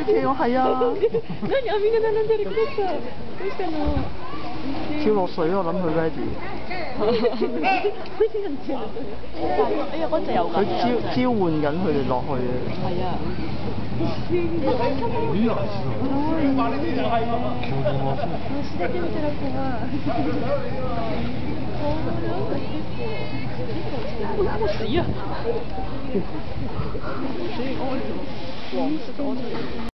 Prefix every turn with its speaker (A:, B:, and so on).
A: 跳係啊！
B: 何網が並んでる？どうしたの？
A: 跳落水我諗佢 ready。
B: 哎呀，嗰隻有㗎。
A: 佢召喚緊佢哋落去啊！
B: 係啊。死啊！